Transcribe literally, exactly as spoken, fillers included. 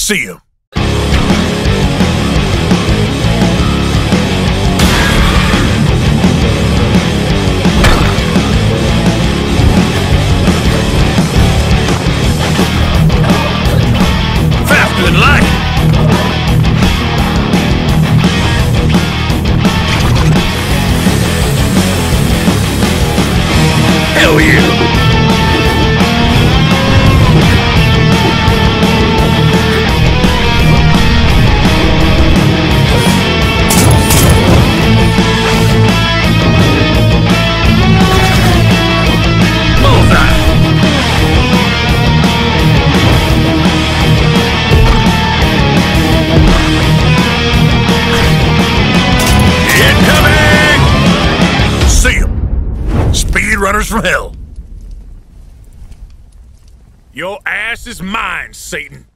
See him. Faster than light. Hell yeah. Runners from hell. Your ass is mine, Satan.